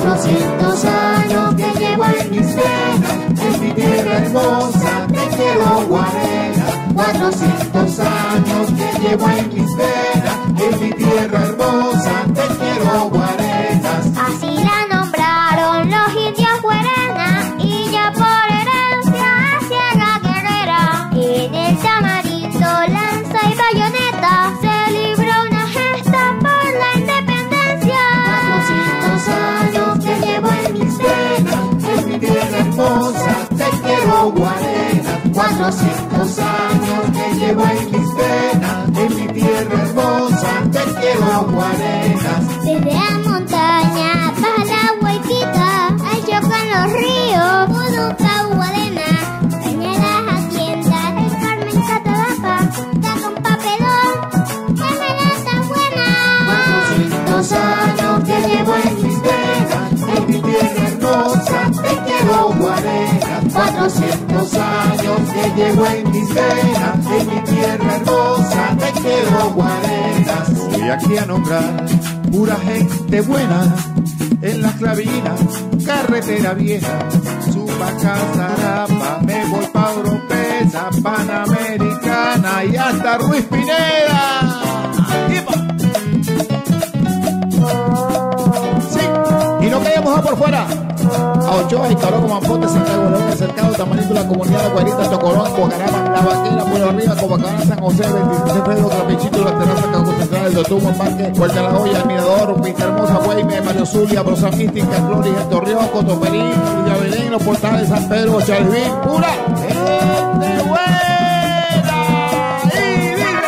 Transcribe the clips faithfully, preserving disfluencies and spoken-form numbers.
Cuatrocientos años que llevo en mis venas, en mi tierra hermosa, te quiero Guarena. Cuatrocientos años que llevo en mis venas, en mi tierra hermosa, te quiero Guarenas. Así la nombraron los indios Guarena, y ya por herencia hacia la guerrera. En el tamarindo, lanza y bayoneta, se libró una gesta por la independencia. Cuatrocientos años que llevo en mis venas, en mi tierra hermosa, te quiero Guarena. Cuatrocientos años que llevo en mis venas, en mi tierra hermosa, te quiero Guarenas. Desde la montaña baja la huequita, ahí chocan los ríos, Puduca, Guarena. Cañadas, Hacienda, el Carmen, Catalapa, da con papelón, que me la está buena. Cuatrocientos años que llevo en mis venas, en mi tierra hermosa, te quiero Guarena. Cuatrocientos años que llevo en mis venas, en mi tierra hermosa, te quiero Guarenas. Voy aquí a nombrar pura gente buena en las clavinas, carretera vieja, Supaca, Zarapa, me voy pa' Oropesa, Panamericana y hasta Ruiz Pineda. Sí, y no quedemos a por fuera. A Ochoa y Taroco, Mampote, Santiago, León, El Cercado, Tamarito, la comunidad de Guarita, Tocorón, Guacarama, La Vaquera, Pueblo Arriba, Copacabana, San José, veintiséis de febrero, Capichito, La Terraza, Cauco Central, El Dotumo, El Parque, Puerta La Hoya, El Mirador, Pinta Hermosa, Guayme, Mario Zulia, Brosa Mística, Flores, Torreón, Cotoperín, Villa Belén, Los Portales, San Pedro, Charlevín, pura gente buena. Y vive.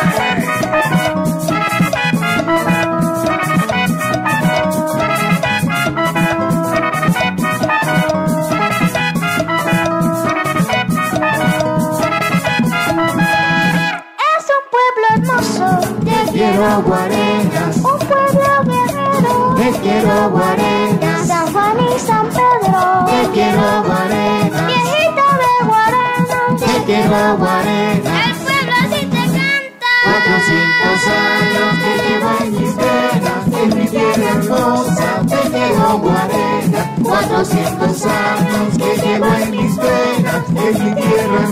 Te quiero Guarenas, Un pueblo guerrero, te quiero Guarenas, San Juan y San Pedro, te quiero Guarenas, viejita de Guarena, te quiero Guarenas. el pueblo así te canta. Cuatrocientos años que llevo en mis venas, en mi tierra hermosa, te quiero Guarenas. Cuatrocientos años que llevo en mis venas, en mi tierra